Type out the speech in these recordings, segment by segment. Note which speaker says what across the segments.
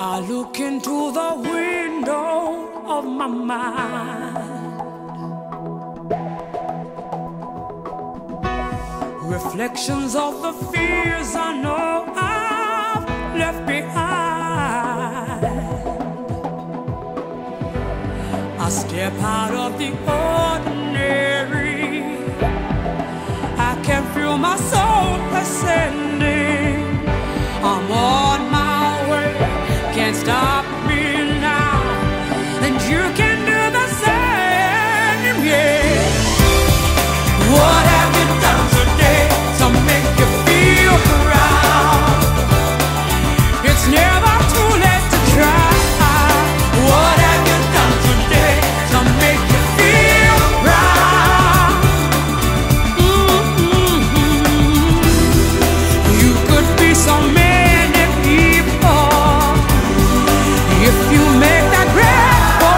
Speaker 1: I look into the window of my mind, reflections of the fears I know I've left behind. I step out of the ordinary, I can feel my soul ascending. I'm on my way, can't stop me now, and you can do the same, yeah. What have you done today to make you feel proud? It's never too late to try. What have you done today to make you feel proud? You could be so many people if you make that grab for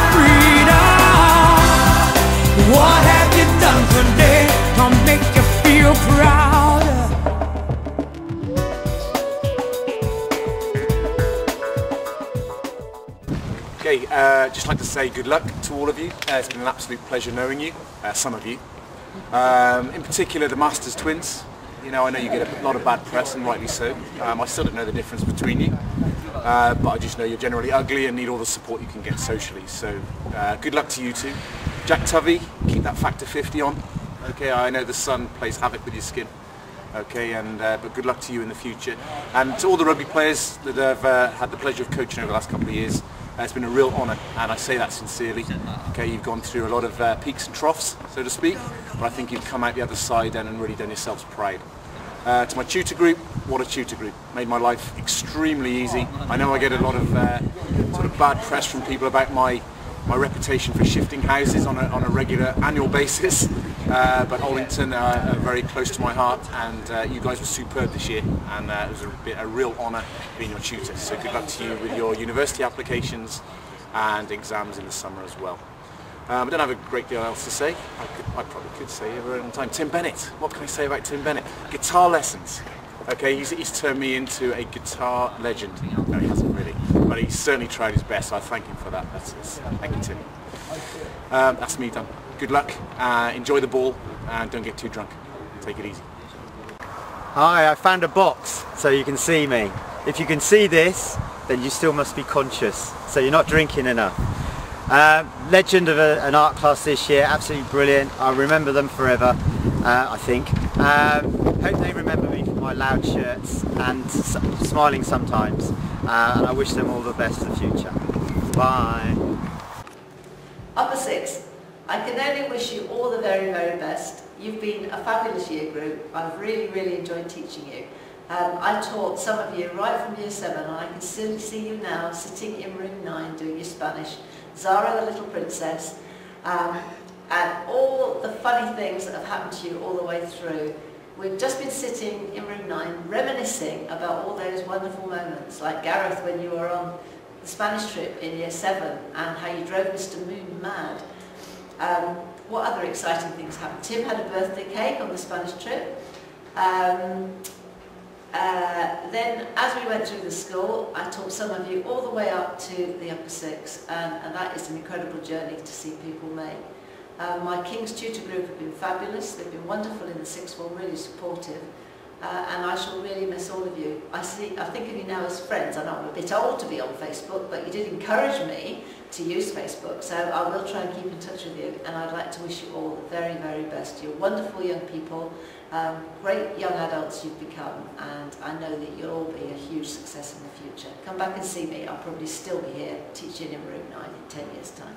Speaker 1: freedom. What have you done today to make you feel proud?
Speaker 2: Okay, just like to say good luck to all of you. It's been an absolute pleasure knowing you, some of you. In particular the Masters twins. You know, I know you get a lot of bad press, and rightly so. I still don't know the difference between you, but I just know you're generally ugly and need all the support you can get socially. So good luck to you two. Jack Tuvey, keep that factor 50 on. Okay, I know the sun plays havoc with your skin. Okay, and but good luck to you in the future. And to all the rugby players that have had the pleasure of coaching over the last couple of years, it's been a real honour, and I say that sincerely. Okay, you've gone through a lot of peaks and troughs, so to speak, but I think you've come out the other side and really done yourselves proud. To my tutor group, what a tutor group. Made my life extremely easy. I know I get a lot of sort of bad press from people about my reputation for shifting houses on a regular annual basis, but Oldington are very close to my heart, and you guys were superb this year, and it was a real honour being your tutor. So good luck to you with your university applications and exams in the summer as well. I don't have a great deal else to say. I probably could say every other time. Tim Bennett, what can I say about Tim Bennett? Guitar lessons. Okay, he's turned me into a guitar legend. No, he hasn't really, but he's certainly tried his best. I thank him for that. Thank you, Tim. That's me done. Good luck, enjoy the ball, and don't get too drunk. Take it easy.
Speaker 3: Hi, I found a box so you can see me. If you can see this, then you still must be conscious, so you're not drinking enough. Legend of an art class this year, absolutely brilliant. I'll remember them forever, I think. Hope they remember me for my loud shirts and smiling sometimes, and I wish them all the best for the future. Bye.
Speaker 4: Upper Six, I can only wish you all the very, very best. You've been a fabulous year group. I've really, really enjoyed teaching you. I taught some of you right from year 7, and I can still see you now sitting in room 9 doing your Spanish, Zara the Little Princess, and all the funny things that have happened to you all the way through. We've just been sitting in room 9 reminiscing about all those wonderful moments, like Gareth when you were on the Spanish trip in year 7 and how you drove Mr. Moon mad. What other exciting things happened? Tim had a birthday cake on the Spanish trip. Then as we went through the school, I taught some of you all the way up to the Upper Six, and that is an incredible journey to see people make. My King's tutor group have been fabulous. They've been wonderful in the sixth form, really supportive, and I shall really miss all of you. I think of you now as friends. I know I'm a bit old to be on Facebook, but you did encourage me to use Facebook, so I will try and keep in touch with you, and I'd like to wish you all the very, very best. You're wonderful young people, great young adults you've become, and I know that you'll all be a huge success in the future. Come back and see me. I'll probably still be here teaching in room 9 in 10 years' time.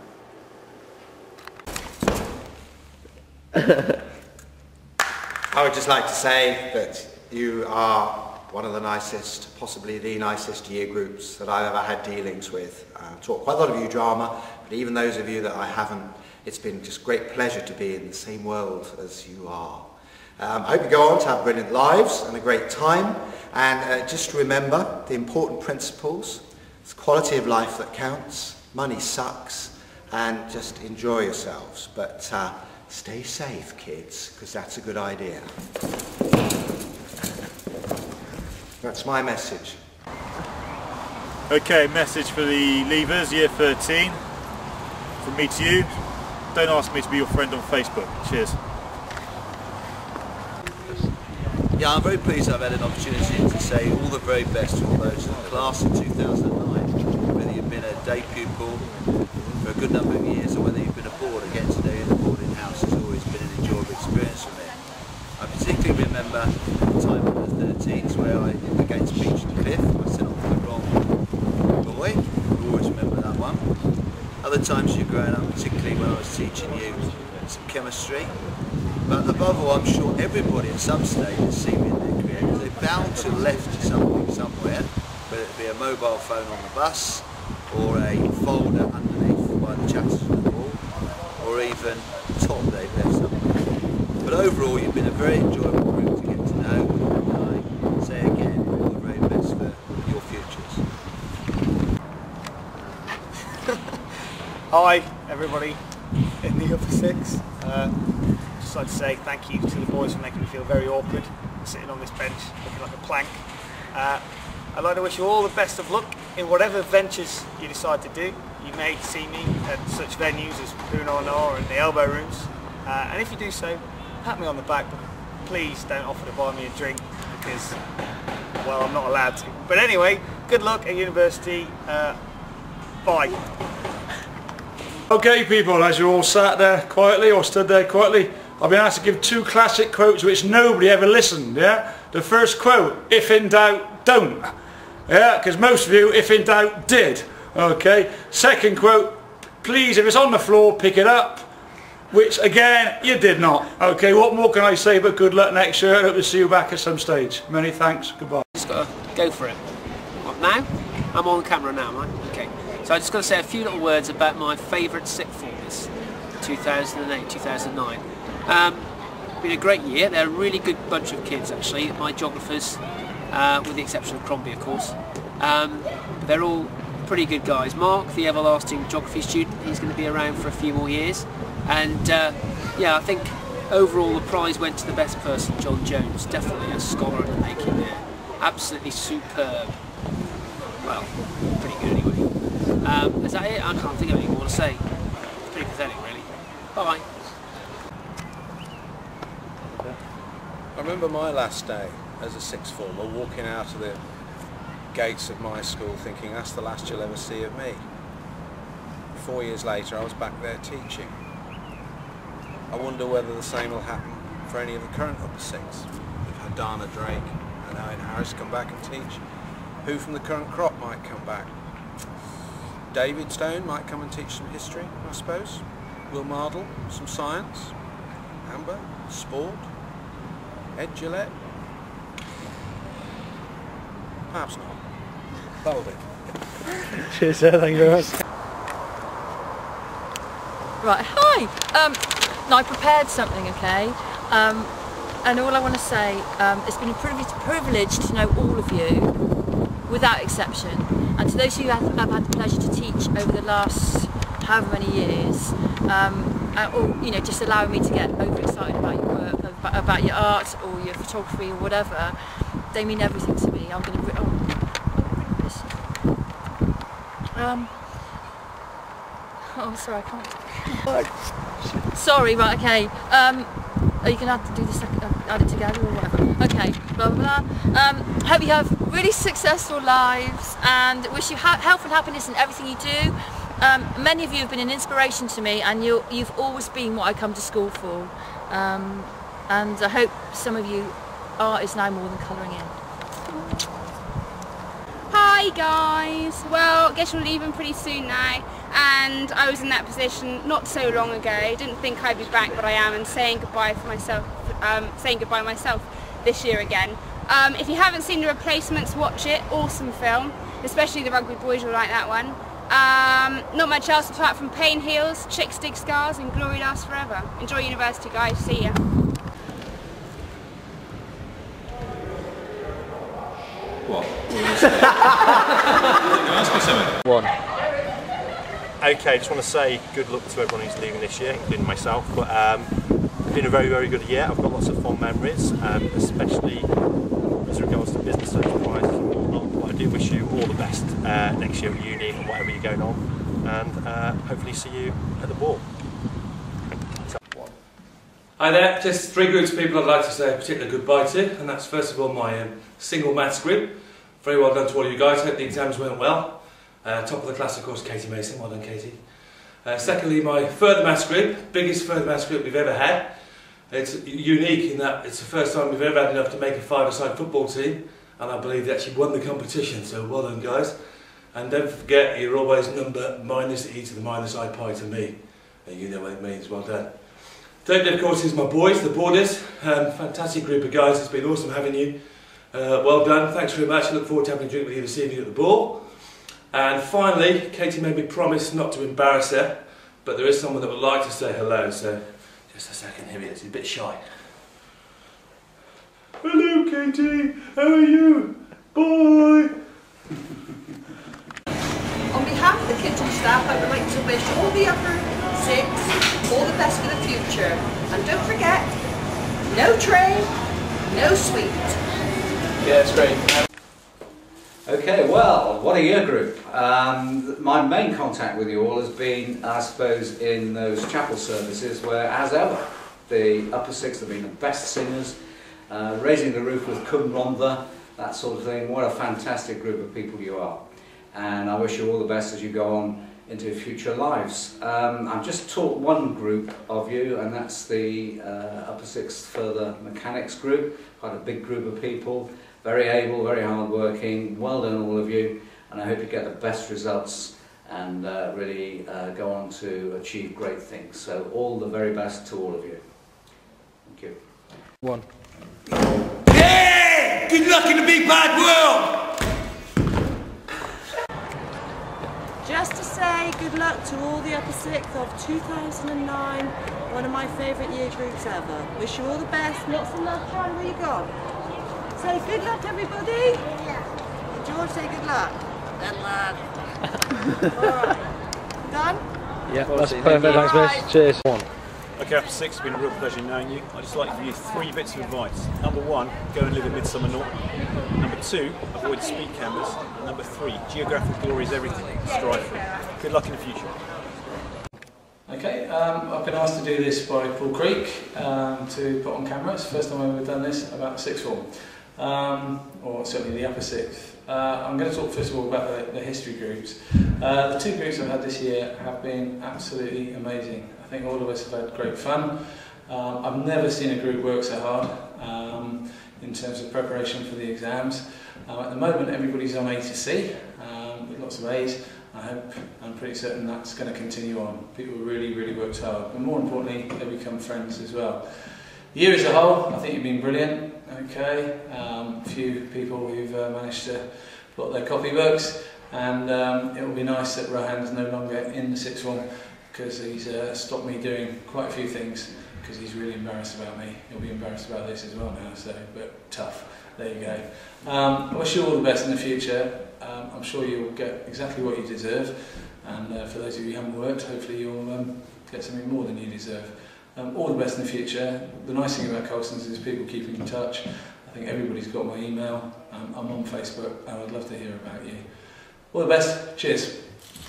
Speaker 5: I would just like to say that you are one of the nicest, possibly the nicest year groups that I've ever had dealings with. I've taught quite a lot of you drama, but even those of you that I haven't, it's been just great pleasure to be in the same world as you are. I hope you go on to have brilliant lives and a great time, and just remember the important principles. It's quality of life that counts, money sucks, and just enjoy yourselves. But stay safe, kids, because that's a good idea. That's my message.
Speaker 6: Okay, message for the Leavers, year 13. From me to you, don't ask me to be your friend on Facebook. Cheers.
Speaker 7: Yeah, I'm very pleased I've had an opportunity to say all the very best to all those in the class of 2009. Whether you've been a day pupil for a good number of years or whether you've been a boarder, getting to know you in the boarding house has always been an enjoyable experience for me. I particularly remember the time in the 13s where I, against Beach and Cliff, I set off the wrong boy. I always remember that one. Other times you've grown up, particularly when I was teaching you some chemistry. But above all, I'm sure everybody at some stage has seen me in their career because they're bound to have left you something somewhere, whether it be a mobile phone on the bus, or a folder underneath by the chatters on the wall, or even top they've left somewhere. But overall, you've been a very enjoyable group to get to know, and I say again, all the very best for your futures.
Speaker 8: Hi everybody in the upper six. Just like to say thank you to the boys for making me feel very awkward sitting on this bench looking like a plank. I'd like to wish you all the best of luck in whatever ventures you decide to do. You may see me at such venues as Poonarnar and the Elbow Rooms, and if you do so, pat me on the back, but please don't offer to buy me a drink because, well, I'm not allowed to. But anyway, good luck at university. Bye.
Speaker 9: Okay people, as you all sat there quietly or stood there quietly, I've been asked to give 2 classic quotes which nobody ever listened, yeah? The first quote, if in doubt, don't. Yeah, because most of you, if in doubt, did. Okay. Second quote, please, if it's on the floor, pick it up. Which, again, you did not. Okay, what more can I say but good luck next year. I hope to see you back at some stage. Many thanks. Goodbye.
Speaker 10: Just got to go for it. What, now? I'm on camera now, am I? Okay. So I just got to say a few little words about my favourite sixth formers, 2008, 2009. Been a great year. They're a really good bunch of kids actually. My geographers, with the exception of Crombie of course. They're all pretty good guys. Mark, the everlasting geography student, he's going to be around for a few more years. And yeah, I think overall the prize went to the best person, John Jones. Definitely a scholar in the making there. Absolutely superb. Well, pretty good anyway. Is that it? I can't think of anything more to say. It's pretty pathetic really. Bye.
Speaker 11: I remember my last day as a sixth former walking out of the gates of my school thinking that's the last you'll ever see of me. 4 years later I was back there teaching. I wonder whether the same will happen for any of the current upper six. We've had Dana Drake and Owen Harris come back and teach. Who from the current crop might come back? David Stone might come and teach some history, I suppose. Will Mardle, some science. Amber, sport. Ed Gillette? Perhaps not. That'll do.
Speaker 8: Cheers, sir. Thank you very much.
Speaker 12: Right, hi! Now I prepared something, okay? And all I want to say, it's been a privilege to know all of you, without exception. And to those of you who have had the pleasure to teach over the last however many years, or you know, just allowing me to get overexcited about your work, about your art or your photography or whatever, they mean everything to me. I'm going to miss you. Oh, sorry, I can't. Sorry, right, okay. Are you going to have to do the second, add it together or whatever? Okay, blah, blah, blah. Hope you have really successful lives and wish you health and happiness in everything you do. Many of you have been an inspiration to me and you've always been what I come to school for. And I hope some of you art is now more than colouring in.
Speaker 13: Hi guys, well I guess you're leaving pretty soon now, and I was in that position not so long ago. Didn't think I'd be back, but I am, and saying goodbye for myself, myself this year again. If you haven't seen The Replacements, watch it. Awesome film, especially the rugby boys will like that one. Not much else apart from pain heals, chicks dig scars, and glory lasts forever. Enjoy university guys, see ya.
Speaker 14: What? Ask me something.
Speaker 6: One. Okay, just want to say good luck to everyone who's leaving this year, including myself. But it's been a very, very good year. I've got lots of fond memories, especially as regards to business enterprises and whatnot. But I do you, wish you all the best next year at uni and whatever you're going on, and hopefully see you at the ball.
Speaker 15: Hi there, just 3 groups of people I'd like to say a particular goodbye to, and that's first of all my single maths group. Very well done to all of you guys, hope the exams went well. Top of the class of course Katie Mason, well done Katie. Secondly, my further maths group, biggest further maths group we've ever had. It's unique in that it's the first time we've ever had enough to make a 5-a-side football team, and I believe they actually won the competition, so well done guys. And don't forget, you're always number minus e to the minus I pi to me, and you know what it means, well done. Thirdly, of course, is my boys, the boarders. Fantastic group of guys, it's been awesome having you. Well done, thanks very much, I look forward to having a drink with you this evening at the ball. And finally, Katie made me promise not to embarrass her, but there is someone that would like to say hello, so just a second, here he is, he's a bit shy. Hello Katie, how are you? Bye!
Speaker 16: On behalf of the kids and staff, I would like to wish all the upper 6 all the best for the future. And don't forget, no train, no sweet.
Speaker 17: Yeah, it's great.
Speaker 18: Okay, well, what a year group. My main contact with you all has been, I suppose, in those chapel services where, as ever, the upper 6 have been the best singers, raising the roof with Cum Rondda, that sort of thing. What a fantastic group of people you are. And I wish you all the best as you go on into your future lives. I've just taught one group of you, and that's the upper 6th further mechanics group. Quite a big group of people. Very able, very hard working, well done all of you, and I hope you get the best results and really go on to achieve great things. So all the very best to all of you. Thank you.
Speaker 17: 1.
Speaker 1: Yeah! Good luck in the big bad world!
Speaker 19: Just to say good luck to all the upper 6th of 2009, one of my favourite year groups ever. Wish you all the best, lots of love. Karen, where you gone? Say good luck, everybody. Yeah. George, say good luck. Good luck. Alright. Done?
Speaker 17: Yeah, that's perfect. Thanks, miss. Cheers. 1.
Speaker 20: Okay, after 6, it's been a real pleasure knowing you. I'd just like to give you 3 bits of advice. Number 1, go and live at Midsummer North. Number 2, avoid speed cameras. And number 3, geographic glory is everything. Strive for it. Good luck in the future.
Speaker 9: Okay, I've been asked to do this by Paul Creek to put on camera. It's the first time I've ever done this about the 6th form. Or certainly the upper 6th. I'm going to talk first of all about the history groups. The 2 groups I've had this year have been absolutely amazing. I think all of us have had great fun. I've never seen a group work so hard in terms of preparation for the exams. At the moment everybody's on A to C with lots of A's. I'm pretty certain that's going to continue on. People really worked hard, but more importantly they become friends as well. The year as a whole, I think you've been brilliant. Okay, a few people who've managed to plot their copybooks, and it will be nice that Rohan's no longer in the 6th form because he's stopped me doing quite a few things because he's really embarrassed about me. He'll be embarrassed about this as well now, so, but tough. There you go. I wish you all the best in the future. I'm sure you'll get exactly what you deserve, and for those of you who haven't worked, hopefully you'll get something more than you deserve. All the best in the future. The nice thing about Colstons is people keeping in touch. I think everybody's got my email. I'm on Facebook and I'd love to hear about you. All the best. Cheers.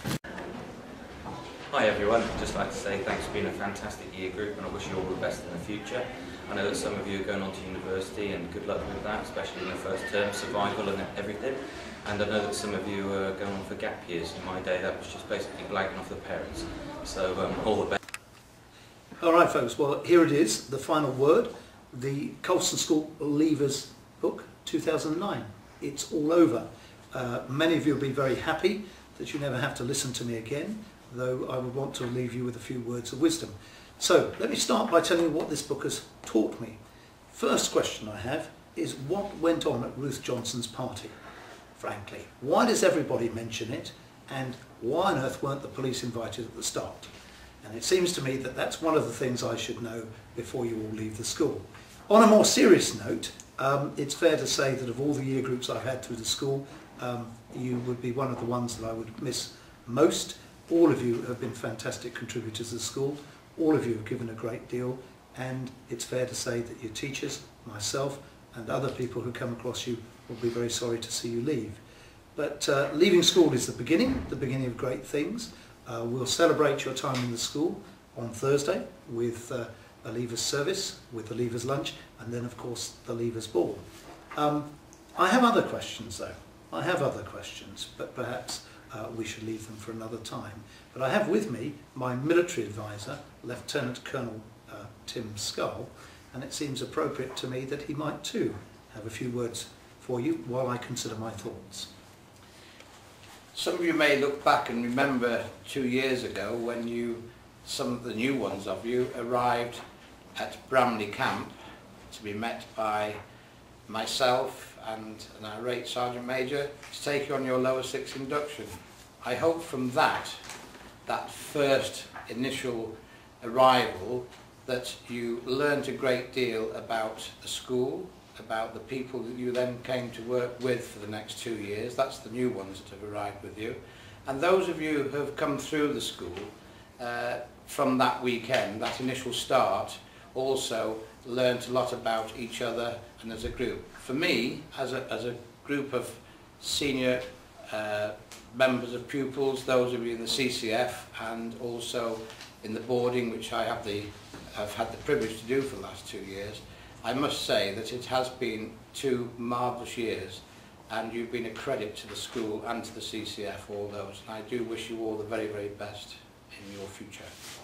Speaker 21: Hi everyone, I'd just like to say thanks for being a fantastic year group, and I wish you all the best in the future. I know that some of you are going on to university, and good luck with that, especially in the first term, survival and everything. And I know that some of you are going on for gap years. In my day that was just basically blagging off the parents. So all the best.
Speaker 22: Alright folks, well here it is, the final word, the Colston School Leavers book 2009. It's all over. Many of you will be very happy that you never have to listen to me again, though I would want to leave you with a few words of wisdom. So let me start by telling you what this book has taught me. First question I have is what went on at Ruth Johnson's party, frankly. Why does everybody mention it, and why on earth weren't the police invited at the start? And it seems to me that that's one of the things I should know before you all leave the school. On a more serious note, it's fair to say that of all the year groups I've had through the school, you would be one of the ones that I would miss most. All of you have been fantastic contributors to the school. All of you have given a great deal, and it's fair to say that your teachers, myself, and other people who come across you will be very sorry to see you leave. But leaving school is the beginning of great things. We'll celebrate your time in the school on Thursday with a Leavers service, with the Leavers lunch, and then of course the Leavers ball. I have other questions though. I have other questions, but perhaps we should leave them for another time. But I have with me my military advisor, Lieutenant Colonel Tim Scull, and it seems appropriate to me that he might too have a few words for you while I consider my thoughts.
Speaker 11: Some of you may look back and remember 2 years ago when some of the new ones of you arrived at Bramley Camp to be met by myself and an irate Sergeant Major to take you on your lower six induction. I hope from that first initial arrival, that you learned a great deal about the school, about the people that you then came to work with for the next 2 years. That's the new ones that have arrived with you. And those of you who have come through the school from that weekend, that initial start, also learnt a lot about each other and as a group. For me, as a group of senior members of pupils, those of you in the CCF and also in the boarding, which I've had the privilege to do for the last 2 years, I must say that it has been 2 marvellous years, and you've been a credit to the school and to the CCF, all those. And I do wish you all the very, very best in your future.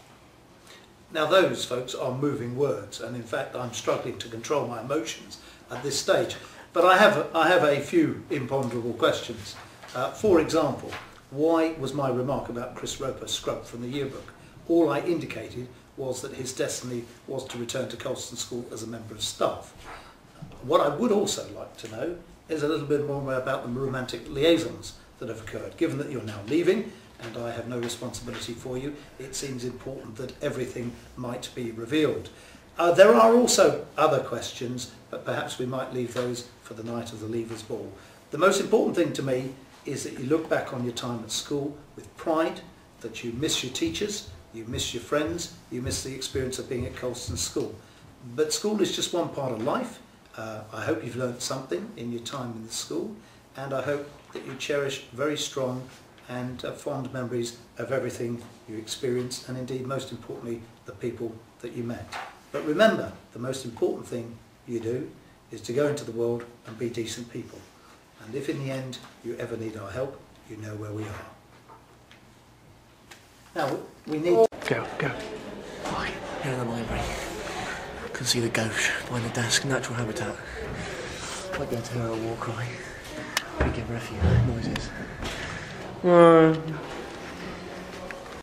Speaker 22: Now those, folks, are moving words, and in fact I'm struggling to control my emotions at this stage. But I have a few imponderable questions. For example, why was my remark about Chris Roper scrubbed from the yearbook? All I indicated was that his destiny was to return to Colston School as a member of staff. What I would also like to know is a little bit more about the romantic liaisons that have occurred. Given that you're now leaving and I have no responsibility for you, it seems important that everything might be revealed. There are also other questions, but perhaps we might leave those for the night of the Leavers Ball. The most important thing to me is that you look back on your time at school with pride, that you miss your teachers, you miss your friends, you miss the experience of being at Colston School. But school is just one part of life. I hope you've learned something in your time in the school, and I hope that you cherish very strong and fond memories of everything you experienced, and indeed, most importantly, the people that you met. But remember, the most important thing you do is to go into the world and be decent people. And if in the end you ever need our help, you know where we are. Now, we need...
Speaker 2: Go. Right, here in the library. Can see the ghost behind the desk, natural habitat. Might be able to hear a war cry. We give her a few noises.